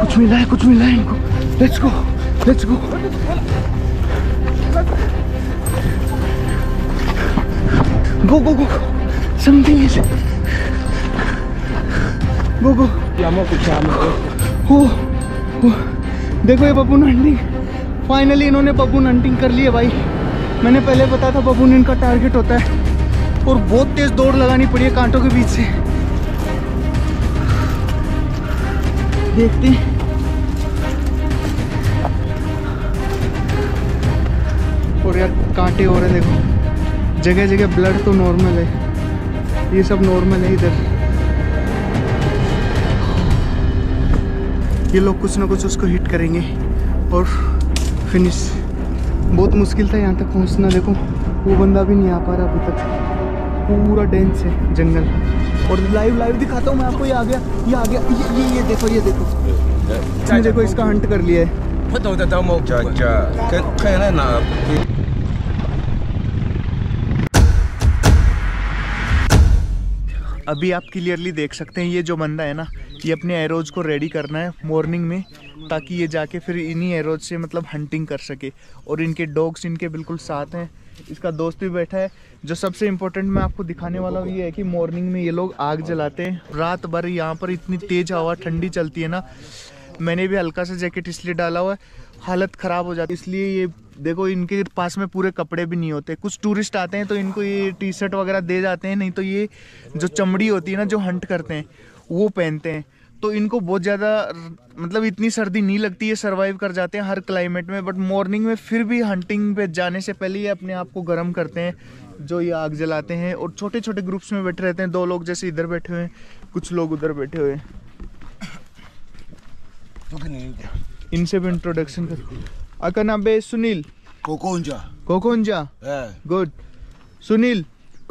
कुछ मिला है इनको। Let's go go something is go. देखो ये बबून हंटिंग, फाइनली इन्होंने बबून हंटिंग कर ली है भाई। मैंने पहले बताया था बबून इनका टारगेट होता है और बहुत तेज दौड़ लगानी पड़ी है कांटों के बीच से। देखते हैं और यार कांटे हो रहे देखो, जगह जगह ब्लड तो नॉर्मल है, ये सब नॉर्मल है इधर। ये लोग कुछ ना कुछ उसको हिट करेंगे और फिनिश। बहुत मुश्किल था यहाँ तक पहुँचना। देखो वो बंदा भी नहीं आ पा रहा अभी तक, पूरा डेंस है जंगल। और लाइव दिखाता हूँ मैं आपको। ये आ गया ये देखो इसका हंट कर लिया है। अभी आप क्लियरली देख सकते हैं ये जो बंदा है ना, ये अपने एरोज को रेडी करना है मॉर्निंग में, ताकि ये जाके फिर इन्हीं एरोज से मतलब हंटिंग कर सके। और इनके डॉग्स इनके बिल्कुल साथ हैं, इसका दोस्त भी बैठा है। जो सबसे इम्पोर्टेंट मैं आपको दिखाने वाला हूँ ये है कि मॉर्निंग में ये लोग आग जलाते हैं। रात भर यहाँ पर इतनी तेज हवा ठंडी चलती है ना, मैंने भी हल्का सा जैकेट इसलिए डाला हुआ है, हालत ख़राब हो जाती है। इसलिए ये देखो इनके पास में पूरे कपड़े भी नहीं होते। कुछ टूरिस्ट आते हैं तो इनको ये टी शर्ट वगैरह दे जाते हैं, नहीं तो ये जो चमड़ी होती है ना जो हंट करते हैं वो पहनते हैं। तो इनको बहुत ज़्यादा मतलब इतनी सर्दी नहीं लगती है, सर्वाइव कर जाते हैं हर क्लाइमेट में। बट मॉर्निंग में फिर भी हंटिंग पे जाने से पहले ये अपने आप को गर्म करते हैं, जो ये आग जलाते हैं। और छोटे छोटे ग्रुप्स में बैठे रहते हैं, 2 लोग जैसे इधर बैठे हुए हैं, कुछ लोग उधर बैठे हुए हैं। इनसे भी इंट्रोडक्शन कर। आपका नाम है सुनील? कोकोंजा गुड। सुनील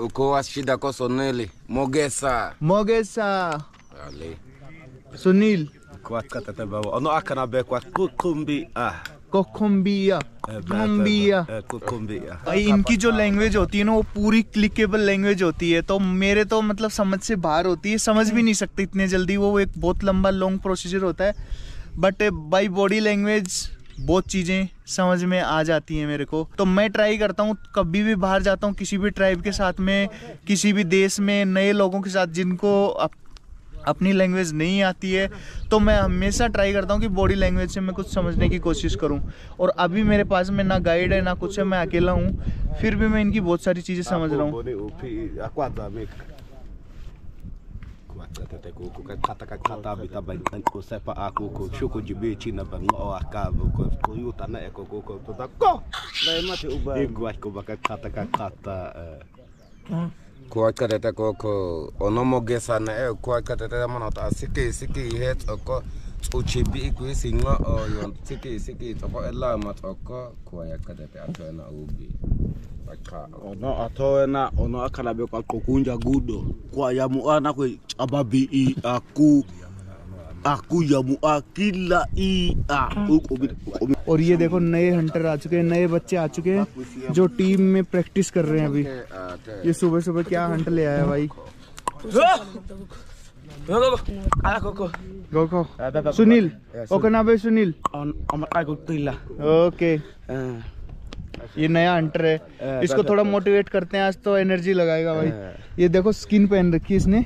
मोगेसा सुनील इनकी जो लैंग्वेज होती है ना वो पूरी क्लिकेबल लैंग्वेज होती है। तो मेरे तो मतलब समझ से बाहर होती है, समझ भी नहीं सकते इतने जल्दी। वो एक बहुत लंबा लॉन्ग प्रोसीजर होता है, बट बाई बॉडी लैंग्वेज बहुत चीज़ें समझ में आ जाती हैं मेरे को। तो मैं ट्राई करता हूँ कभी भी बाहर जाता हूँ किसी भी ट्राइब के साथ में, किसी भी देश में नए लोगों के साथ जिनको अपनी लैंग्वेज नहीं आती है, तो मैं हमेशा ट्राई करता हूँ कि बॉडी लैंग्वेज से मैं कुछ समझने की कोशिश करूँ। और अभी मेरे पास में ना गाइड है ना कुछ है, मैं अकेला हूँ, फिर भी मैं इनकी बहुत सारी चीज़ें समझ रहा हूँ। Kuat kata koko ono mogesa na kuat kata mana ta siki het oko uchibi ku singa o yon siki to ela mat oko kuat kata ato na ubi aka ono ato na ono akana be kwa kokunja gudo kwa ya muana ku ababi aku ya muakila और ये देखो नए Hunter आ चुके हैं, नए बच्चे आ चुके हैं जो टीम में प्रैक्टिस कर रहे हैं अभी। ये सुबह सुबह क्या हंट ले आया भाई। गो सुनील ओके ना भाई सुनील ओके। ये नया हंटर है, इसको थोड़ा मोटिवेट करते हैं, आज तो एनर्जी लगाएगा भाई। ये देखो स्किन पहन रखी है इसने,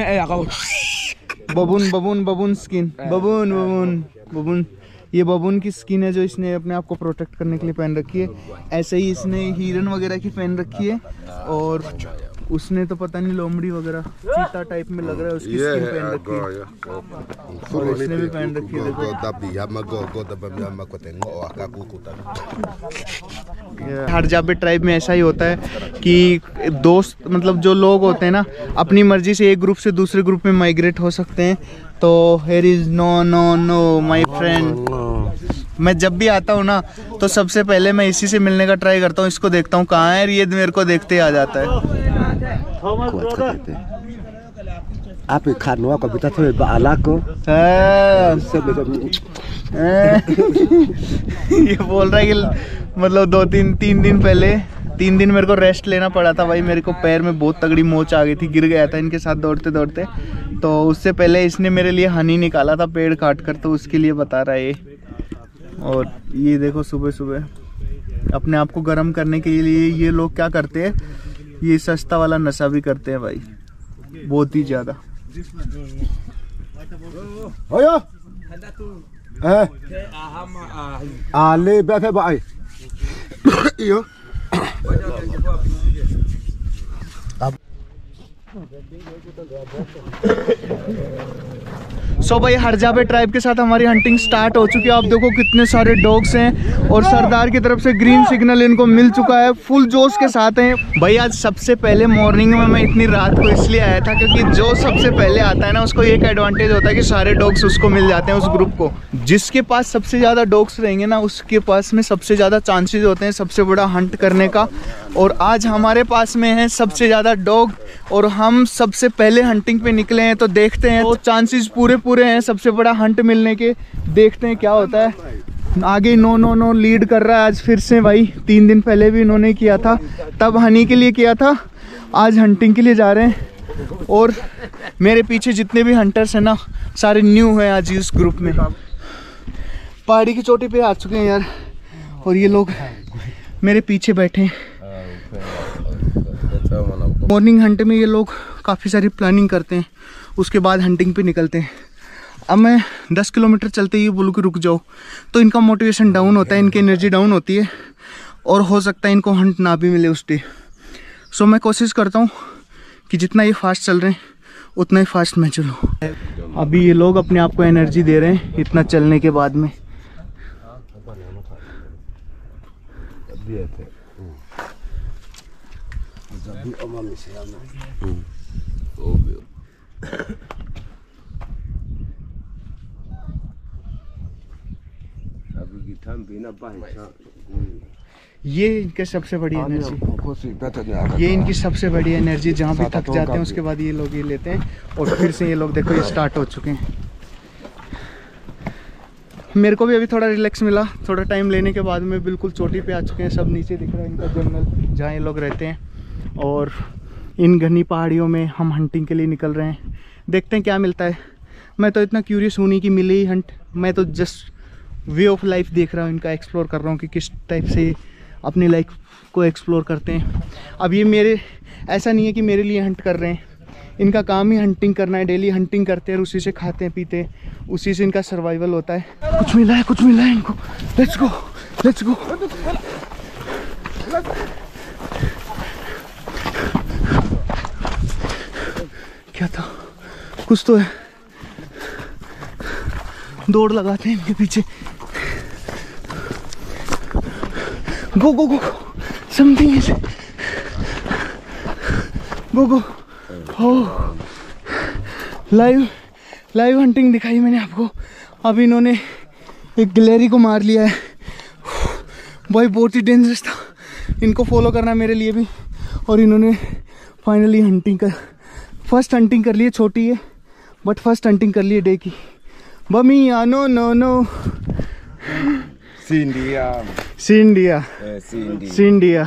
बबून स्किन, बबून ये बबून की स्किन है जो इसने अपने आप को प्रोटेक्ट करने के लिए पहन रखी है। ऐसे ही इसने हिरन वगैरह की पहन रखी है, और उसने तो पता नहीं लोमड़ी वगैरह चीता टाइप में लग रहा है उसकी स्किन पहन रखी है, और इसने भी पहन रखी है देखो। हर जाबे ट्राइब में ऐसा ही होता है कि दोस्त मतलब जो लोग होते हैं ना अपनी मर्जी से एक ग्रुप से दूसरे ग्रुप में माइग्रेट हो सकते हैं। तो here is no my friend. मैं जब भी आता हूँ ना तो सबसे पहले मैं इसी से मिलने का ट्राई करता हूँ, इसको देखता हूँ कहाँ है, ये मेरे को देखते आ जाता है। Api khanwa ko bita thoe ba alako. ये बोल रहा है कि मतलब 2-3 दिन पहले 3 दिन मेरे को रेस्ट लेना पड़ा था भाई। मेरे को पैर में बहुत तगड़ी मोच आ गई थी, गिर गया था इनके साथ दौड़ते दौड़ते। तो उससे पहले इसने मेरे लिए हनी निकाला था पेड़ काट कर, तो उसके लिए बता रहा है ये। और ये देखो सुबह सुबह अपने आप को गर्म करने के लिए ये लोग क्या करते हैं, ये सस्ता वाला नशा भी करते हैं भाई, बहुत ही ज़्यादा। Ale be ba ai. Iyo. सो भाई हरजाबे ट्राइब के साथ हमारी हंटिंग स्टार्ट हो चुकी है। आप देखो कितने सारे डॉग्स हैं और सरदार की तरफ से ग्रीन सिग्नल इनको मिल चुका है, फुल जोश के साथ हैं भाई। आज सबसे पहले मॉर्निंग में मैं इतनी रात को इसलिए आया था क्योंकि जो सबसे पहले आता है ना उसको एक एडवांटेज होता है कि सारे डॉग्स उसको मिल जाते हैं, उस ग्रुप को। जिसके पास सबसे ज़्यादा डॉग्स रहेंगे ना उसके पास में सबसे ज़्यादा चांसेस होते हैं सबसे बड़ा हंट करने का। और आज हमारे पास में है सबसे ज़्यादा डॉग और हम सबसे पहले हंटिंग पे निकले हैं, तो देखते हैं। तो चांसेस पूरे हैं सबसे बड़ा हंट मिलने के, देखते हैं क्या होता है। आगे नो लीड कर रहा है आज फिर से भाई। 3 दिन पहले भी इन्होंने किया था, तब हनी के लिए किया था, आज हंटिंग के लिए जा रहे हैं। और मेरे पीछे जितने भी हंटर्स हैं ना सारे न्यू हैं आज इस ग्रुप में। पहाड़ी की चोटी पे आ चुके हैं यार, और ये लोग मेरे पीछे बैठे हैं। मॉर्निंग हंट में ये लोग काफ़ी सारी प्लानिंग करते हैं, उसके बाद हंटिंग पे निकलते हैं। अब मैं 10 किलोमीटर चलते ही बोलूँ कि रुक जाओ, तो इनका मोटिवेशन डाउन होता है, इनकी एनर्जी डाउन होती है और हो सकता है इनको हंट ना भी मिले उस डे। सो मैं कोशिश करता हूँ कि जितना ये फास्ट चल रहे हैं उतना ही फास्ट मैं चलूँ। अभी ये लोग अपने आप को एनर्जी दे रहे हैं इतना चलने के बाद में। ये इनके सबसे बड़ी एनर्जी, ये इनकी सबसे बड़ी एनर्जी। जहाँ भी थक जाते हैं उसके बाद ये लोग ये लेते हैं और फिर से ये लोग देखो ये स्टार्ट हो चुके हैं। मेरे को भी अभी थोड़ा रिलैक्स मिला, थोड़ा टाइम लेने के बाद में बिल्कुल चोटी पे आ चुके हैं। सब नीचे दिख रहा है इनका जंगल जहाँ ये लोग रहते हैं, और इन घनी पहाड़ियों में हम हंटिंग के लिए निकल रहे हैं। देखते हैं क्या मिलता है। मैं तो इतना क्यूरियस हूँ नहीं कि मिले ही हंट, मैं तो जस्ट वे ऑफ लाइफ देख रहा हूँ इनका, एक्सप्लोर कर रहा हूँ कि किस टाइप से अपनी लाइफ को एक्सप्लोर करते हैं। अब ये मेरे ऐसा नहीं है कि मेरे लिए हंट कर रहे हैं, इनका काम ही हंटिंग करना है। डेली हंटिंग करते हैं, उसी से खाते हैं पीते हैं, उसी से इनका सर्वाइवल होता है। कुछ मिला है इनको। Let's go. क्या था, कुछ तो है। दौड़ लगाते हैं इनके पीछे। Go something is go. हो लाइव हंटिंग दिखाई मैंने आपको। अब इन्होंने एक गिलहरी को मार लिया है भाई, बहुत ही डेंजरस था। इनको फॉलो करना मेरे लिए भी। और इन्होंने फाइनली फर्स्ट हंटिंग कर ली है, छोटी है बट फर्स्ट हंटिंग कर ली है डे की। बमिया नो सिंडिया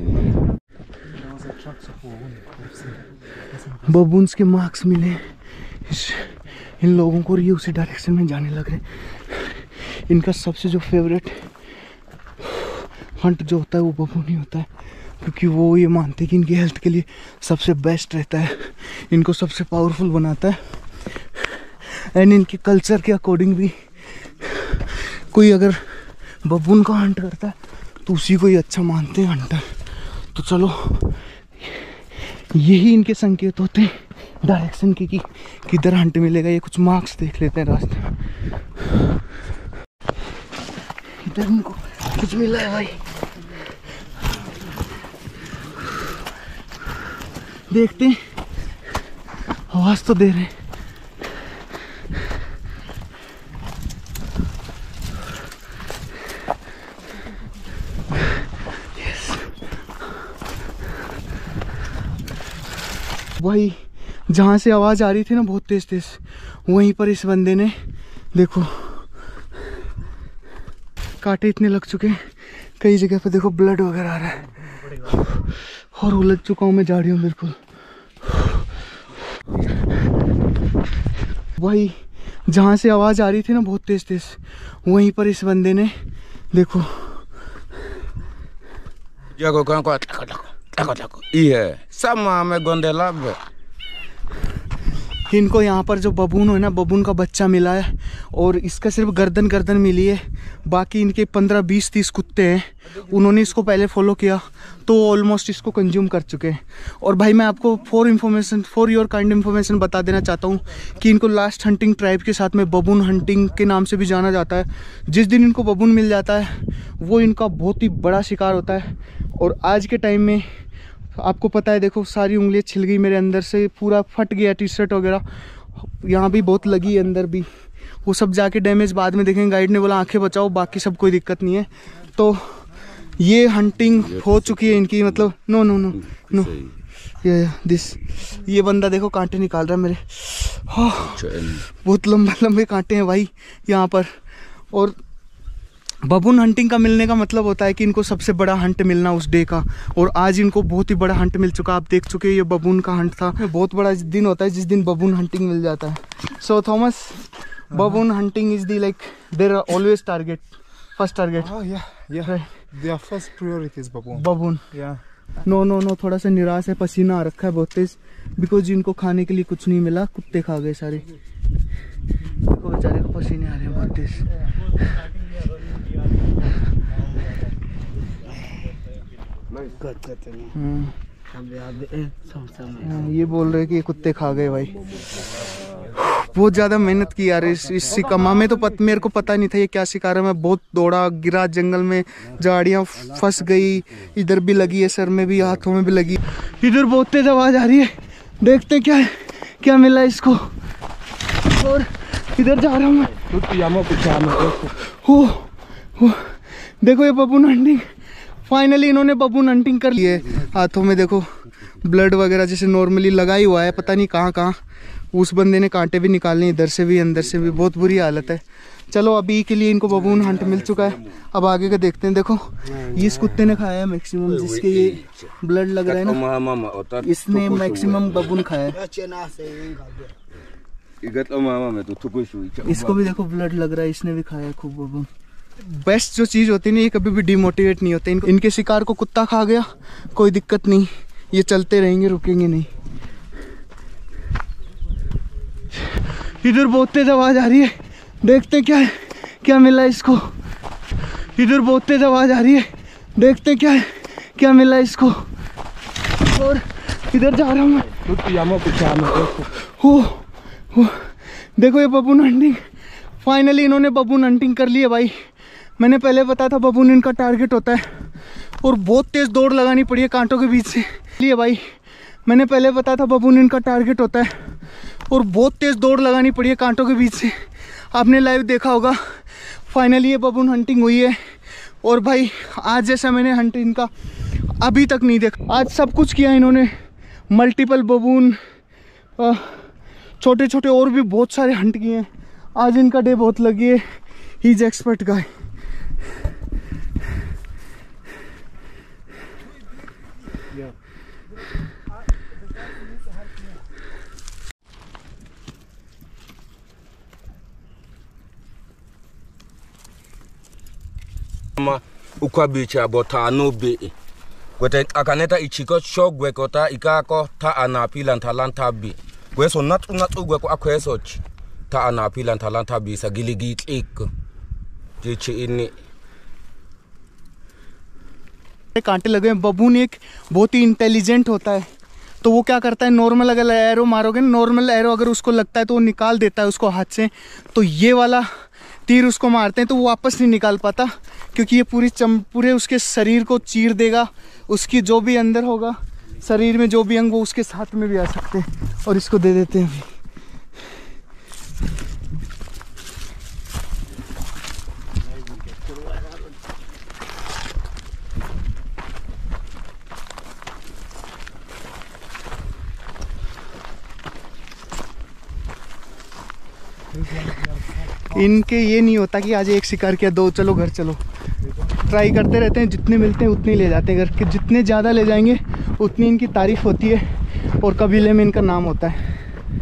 बबून्स के मार्क्स मिले इन लोगों को, ये उसी डायरेक्शन में जाने लग रहे। इनका सबसे जो फेवरेट हंट जो होता है वो बबून ही होता है, क्योंकि वो ये मानते हैं कि इनकी हेल्थ के लिए सबसे बेस्ट रहता है, इनको सबसे पावरफुल बनाता है। एंड इनके कल्चर के अकॉर्डिंग भी कोई अगर बबून का हंट करता है तो उसी को ही अच्छा मानते हैं हंटर। तो चलो यही इनके संकेत होते हैं डायरेक्शन के कि किधर हंट मिलेगा। ये कुछ मार्क्स देख लेते हैं रास्ते में। इधर इनको कुछ मिला है भाई, देखते हैं। आवाज तो दे रहे हैं। भाई जहाँ से आवाज़ आ रही थी ना बहुत तेज़ तेज़, वहीं पर इस बंदे ने देखो कांटे इतने लग चुके हैं, कई जगह पे देखो ब्लड वगैरह आ रहा है और उलझ चुका हूँ मैं झाड़ियों में बिल्कुल। वही जहाँ से आवाज़ आ रही थी ना बहुत तेज़ तेज़, वहीं पर इस बंदे ने देखो इनको यहाँ पर जो बबून है ना, बबून का बच्चा मिला है और इसका सिर्फ गर्दन मिली है। बाकी इनके 15-20-30 कुत्ते हैं, उन्होंने इसको पहले फॉलो किया तो ऑलमोस्ट इसको कंज्यूम कर चुके हैं। और भाई मैं आपको फॉर योर काइंड इन्फॉर्मेशन बता देना चाहता हूँ कि इनको लास्ट हंटिंग ट्राइब के साथ में बबून हंटिंग के नाम से भी जाना जाता है। जिस दिन इनको बबून मिल जाता है वो इनका बहुत ही बड़ा शिकार होता है। और आज के टाइम में आपको पता है, देखो सारी उंगलियां छिल गई मेरे अंदर से, पूरा फट गया टी शर्ट वगैरह, यहाँ भी बहुत लगी है अंदर भी। वो सब जाके डैमेज बाद में देखेंगे। गाइड ने बोला आंखें बचाओ, बाकी सब कोई दिक्कत नहीं है। तो ये हंटिंग हो चुकी है इनकी, मतलब नो नो नो नो ये बंदा देखो कांटे निकाल रहा है मेरे, बहुत लंबे कांटे हैं भाई यहाँ पर। और बबून हंटिंग का मिलने का मतलब होता है कि इनको सबसे बड़ा हंट मिलना उस डे का, और आज इनको बहुत ही बड़ा हंट मिल चुका। आप देख चुके हैं ये बबून का हंट था। बहुत बड़ा दिन होता है जिस दिन बबून हंटिंग मिल जाता है। So Thomas, baboon hunting is the like there are always target, first target. Their first priority is baboon. Baboon नो थोड़ा सा निराश है, पसीना आ रखा है बहुत तेज, बिकॉज इनको खाने के लिए कुछ नहीं मिला, कुत्ते खा गए सारे। देखो बेचारे को पसीने आ रहे हैं बहुत तेज। ये बोल रहे कि ये कुत्ते खा गए भाई। बहुत ज़्यादा मेहनत की यार इस शिकामा में, तो मेरे को पता नहीं था ये क्या शिकार है। मैं बहुत दौड़ा, गिरा जंगल में, झाड़ियाँ फंस गई, इधर भी लगी है, सर में भी, हाथों में भी लगी। इधर बहुत तेज आवाज़ आ रही है, देखते क्या मिला इसको। और इधर जा रहा हूँ मैं। देखो ये बबून हंटिंग, फाइनली इन्होंने बबून हंटिंग कर ली है। हाथों में देखो ब्लड वगैरह जैसे नॉर्मली लगा ही हुआ है, पता नहीं कहाँ। उस बंदे ने कांटे भी निकालने, इधर से भी अंदर से भी, बहुत बुरी हालत है। चलो अभी के लिए इनको बबून हंट मिल चुका है, अब आगे का देखते हैं। देखो ये इस कुत्ते ने खाया है मैक्सिमम, जिसके ये ब्लड लग रहा है ना, इसने मैक्सिमम बबून खाया है। इसको भी देखो ब्लड लग रहा है, इसने भी खाया है खूब बबून। बेस्ट जो चीज़ होती है ना, ये कभी भी डिमोटिवेट नहीं होते। इनके शिकार को कुत्ता खा गया, कोई दिक्कत नहीं, ये चलते रहेंगे, रुकेंगे नहीं। इधर बहुत तेज आवाज़ आ रही है, देखते क्या मिला इसको। इधर बहुत तेज आवाज़ आ रही है, देखते क्या मिला इसको। और इधर जा रहा हूँ मैं। देखो ये बबून हंटिंग, फाइनली इन्होंने बबून हंटिंग कर ली है भाई। मैंने पहले बताया था बबून इनका टारगेट होता है, और बहुत तेज़ दौड़ लगानी पड़ी है कांटों के बीच से। लिए भाई मैंने पहले बताया था बबून इनका टारगेट होता है, और बहुत तेज़ दौड़ लगानी पड़ी है कांटों के बीच से। आपने लाइव देखा होगा। फाइनली ये बबून हंटिंग हुई है। और भाई आज जैसा मैंने हंट इनका अभी तक नहीं देखा। आज सब कुछ किया इन्होंने, मल्टीपल बबून, छोटे छोटे और भी बहुत सारे हंट किए हैं। आज इनका डे बहुत लगी है। He is expert guy. Ukwabicha bota no be gwete akaneta ichiko shogwe kota ikako ta anapila talanta bi gweso natu gwe ko akweso ta anapila talanta bi sagiligi ik jeche ini कांटे लगे हैं। बबून एक बहुत ही intelligent होता है, तो वो क्या करता है, नॉर्मल अगर एरो मारोगे, नॉर्मल एरो अगर उसको लगता है तो वो निकाल देता है उसको हाथ से। तो ये वाला तीर उसको मारते हैं तो वो वापस नहीं निकाल पाता, क्योंकि ये पूरे उसके शरीर को चीर देगा। उसकी जो भी अंदर होगा शरीर में जो भी अंग, वो उसके साथ में भी आ सकते हैं। और इसको दे देते हैं अभी। इनके ये नहीं होता कि आज एक शिकार किया, 2 चलो घर चलो, ट्राई करते रहते हैं, जितने मिलते हैं उतने ले जाते हैं घर के, जितने ज़्यादा ले जाएंगे उतनी इनकी तारीफ होती है और कबीले में इनका नाम होता है।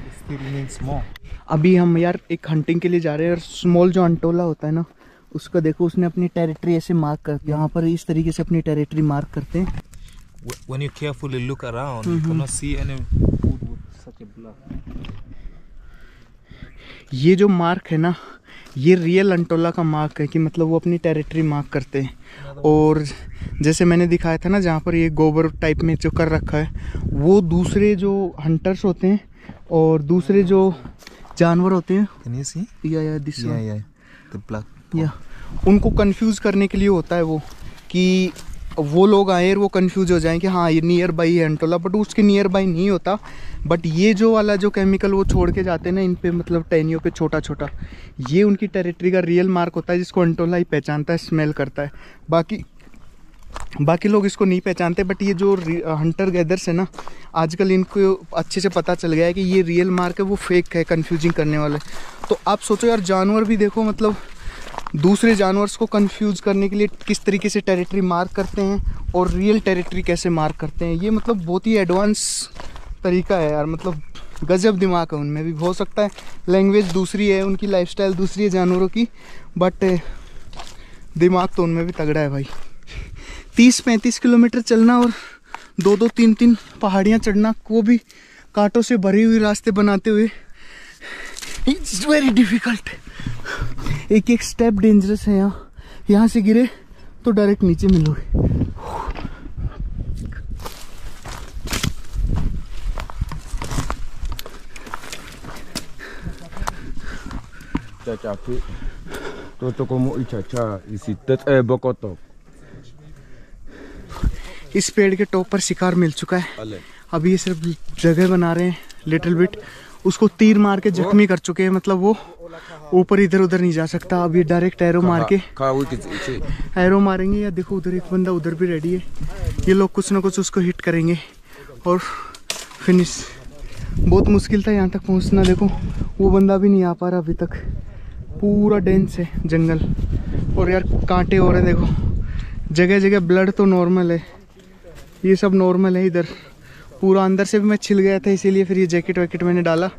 अभी हम यार एक हंटिंग के लिए जा रहे हैं और स्मॉल जो अंटोला होता है ना उसका देखो, उसने अपनी टेरिटरी ऐसे मार्क करती है, यहाँ पर इस तरीके से अपनी टेरिटरी मार्क करते हैं। When you carefully look around, you cannot see any food with such a blood. ये जो मार्क है ना, ये रियल अंटोला का मार्क है कि मतलब वो अपनी टेरिटरी मार्क करते हैं। और जैसे मैंने दिखाया था ना, जहाँ पर ये गोबर टाइप में जो कर रखा है, वो दूसरे जो हंटर्स होते हैं और दूसरे जो जानवर होते हैं, Can you see? या दिस Yeah, the blood. या उनको कंफ्यूज करने के लिए होता है वो, कि वो लोग आए और वो कंफ्यूज हो जाएं कि हाँ ये नियर बाई है अंटोला, बट उसके नियर बाई नहीं होता। बट ये जो वाला जो केमिकल वो छोड़ के जाते हैं ना इन पे, मतलब टहनियों पे छोटा छोटा, ये उनकी टेरिटरी का रियल मार्क होता है, जिसको अंटोला ही पहचानता है, स्मेल करता है। बाकी लोग इसको नहीं पहचानते। बट ये जो हंटर गैदर्स है ना, आजकल इनको अच्छे से पता चल गया है कि ये रियल मार्क है, वो फेक है, कंफ्यूजिंग करने वाले। तो आप सोचो यार, जानवर भी देखो, मतलब दूसरे जानवर्स को कंफ्यूज करने के लिए किस तरीके से टेरिटरी मार्क करते हैं और रियल टेरिटरी कैसे मार्क करते हैं। ये मतलब बहुत ही एडवांस तरीका है यार, मतलब गजब दिमाग है उनमें भी। हो सकता है लैंग्वेज दूसरी है, उनकी लाइफस्टाइल दूसरी है जानवरों की, बट दिमाग तो उनमें भी तगड़ा है भाई। 30-35 किलोमीटर चलना और 2-2, 3-3 पहाड़ियाँ चढ़ना, वो भी कांटों से भरी हुई रास्ते बनाते हुए, इट्स वेरी डिफिकल्ट। एक एक स्टेप डेंजरस है। यहाँ से गिरे तो डायरेक्ट नीचे मिलोगे। Chacha pi. Toto como chacha इसी तत बकोतो। इस पेड़ के टॉप पर शिकार मिल चुका है। अभी ये सिर्फ जगह बना रहे हैं लिटिल बिट। उसको तीर मार के जख्मी कर चुके हैं, मतलब वो ऊपर इधर उधर नहीं जा सकता। अब ये डायरेक्ट एरो मार के एरो मारेंगे। या देखो उधर एक बंदा उधर भी रेडी है। ये लोग कुछ ना कुछ उसको हिट करेंगे और फिनिश। बहुत मुश्किल था यहाँ तक पहुँचना। देखो वो बंदा भी नहीं आ पा रहा अभी तक। पूरा डेंस है जंगल और यार कांटे हो रहे हैं। देखो जगह जगह ब्लड तो नॉर्मल है, ये सब नॉर्मल है। इधर पूरा अंदर से भी मैं छिल गया था, इसीलिए फिर ये जैकेट वैकेट मैंने डाला।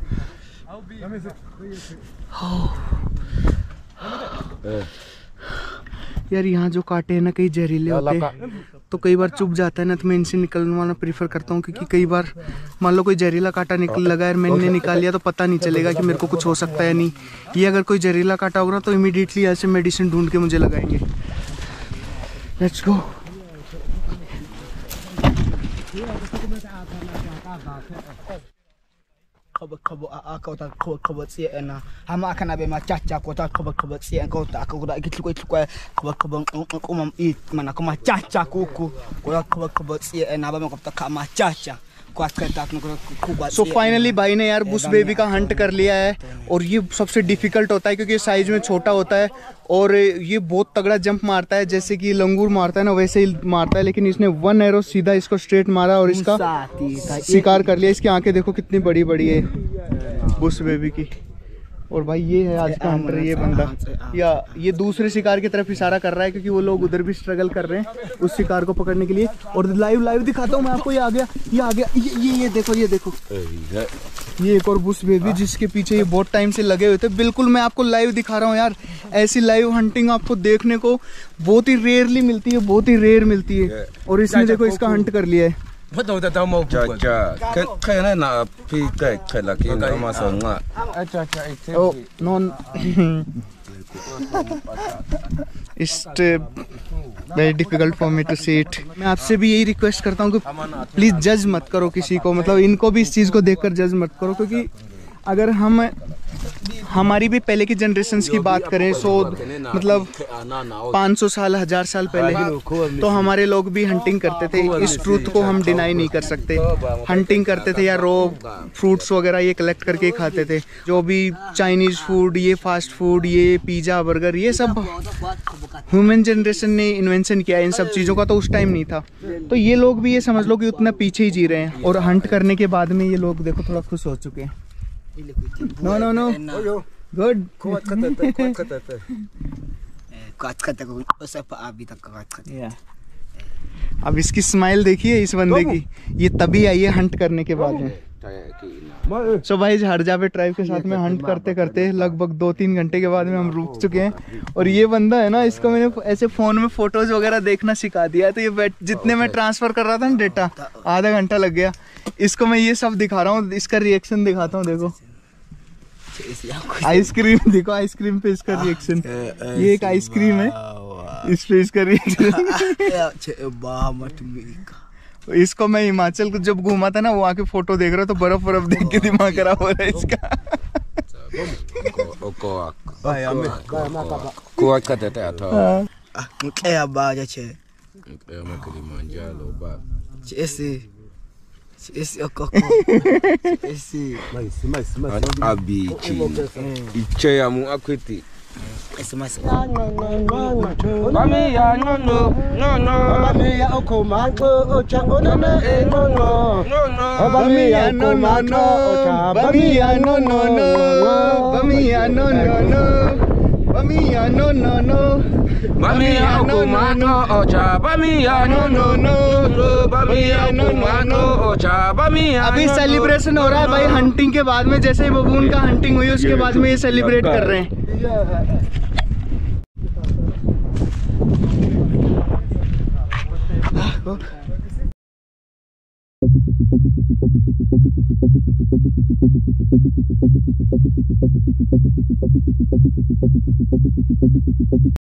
यार यहाँ जो कांटे हैं ना, कई जहरीले होते हैं, तो कई बार चुभ जाता है ना, तो मैं इनसे निकलवाना प्रीफर करता हूँ। क्योंकि कई बार मान लो कोई जहरीला कांटा निकल लगा है, मैंने निकाल लिया तो पता नहीं चलेगा कि मेरे को कुछ हो सकता है नहीं। ये अगर कोई जहरीला कांटा होगा ना तो इमीडिएटली ऐसे मेडिसिन ढूंढ के मुझे लगाएंगे। Let's go. खबर से ना हम akan abe macaca kota खबर से kota aku dah gitu खबर इ mana ko macaca kuku खबर से ना ba kota ka macaca। So finally भाई ने यार बुश बेबी का हंट कर लिया है। और ये सबसे डिफिकल्ट होता है क्योंकि साइज में छोटा होता है और ये बहुत तगड़ा जंप मारता है, जैसे कि लंगूर मारता है ना वैसे ही मारता है। लेकिन इसने 1 एरो सीधा इसको स्ट्रेट मारा और इसका शिकार कर लिया। इसकी आंखें देखो कितनी बड़ी बड़ी है बुश बेबी की। और भाई ये है आज का हंटर, ये बंदा। या ये दूसरे शिकार की तरफ इशारा कर रहा है क्योंकि वो लोग उधर भी स्ट्रगल कर रहे हैं उस शिकार को पकड़ने के लिए। और लाइव दिखाता हूँ मैं आपको। ये आ गया, ये देखो ये एक और बुश बेबी जिसके पीछे ये बहुत टाइम से लगे हुए थे। बिल्कुल मैं आपको लाइव दिखा रहा हूँ यार। ऐसी लाइव हंटिंग आपको देखने को बहुत ही रेयरली मिलती है, बहुत ही रेयर मिलती है। और इसने देखो इसका हंट कर लिया है। Very difficult for me to see it. मैं आपसे भी यही रिक्वेस्ट करता हूँ कि प्लीज जज मत करो किसी को, मतलब इनको भी इस चीज को देखकर जज मत करो। क्योंकि अगर हमारी भी पहले की जनरेशन्स की बात करें, मतलब 500 साल 1000 साल पहले, तो हमारे लोग भी हंटिंग करते थे। इस ट्रूथ को हम डिनाई नहीं कर सकते। हंटिंग करते थे या रो फ्रूट्स वगैरह ये कलेक्ट करके खाते थे। जो भी चाइनीज फूड, ये फास्ट फूड, ये पिज़्ज़ा बर्गर, ये सब ह्यूमन जनरेशन ने इन्वेंशन किया। इन सब चीज़ों का तो उस टाइम नहीं था। तो ये लोग भी ये समझ लो कि उतना पीछे ही जी रहे हैं। और हंट करने के बाद में ये लोग देखो थोड़ा खुश हो चुके हैं। No. Good. Kuat kata, kuat kata. Kuat kata ko usap pa abi tak kuat kata. Yeah. अब इसकी स्माइल देखिए इस बंदे की, ये तभी आई है हंट करने के बाद में। सो भाई हरजा पे ट्राइब के साथ में हंट करते करते लगभग 2-3 घंटे के बाद में हम रुक चुके हैं। और ये बंदा है ना, इसको मैंने ऐसे फोन में फोटोज वगैरह देखना सिखा दिया, तो ये जितने मैं ट्रांसफर कर रहा था ना डेटा, आधा घंटा लग गया। इसको मैं ये सब दिखा रहा हूँ, इसका रिएक्शन दिखाता हूँ। देखो आइसक्रीम, देखो आइसक्रीम पे इसका रिएक्शन, ये एक आइसक्रीम है, इस पे इसका रिएक्शन। इसको मैं हिमाचल को जब घूमा था ना, वो आके फोटो देख रहा, तो बर्फ बर्फ देख के दिमाग खराब हो रहा है इसका। Kuat kata tak tahu. Kaya ba aja ce. Memang Kilimanjaro ba. Esse okoko. Esse. Mais. Abi iche ya mu akweti. Esse mais. Mami ya no. Mami ya okoma o cha onana e no. Mami ya no. Bami ya no. Bami ya no. Bami ya no. Mami ya okoma o cha bami ya no. Bami ya okoma o cha bami ya। अभी celebration हो रहा है भाई hunting के बाद में, जैसे ही बबून का हंटिंग हुई उसके बाद में ये सेलिब्रेट कर रहे हैं।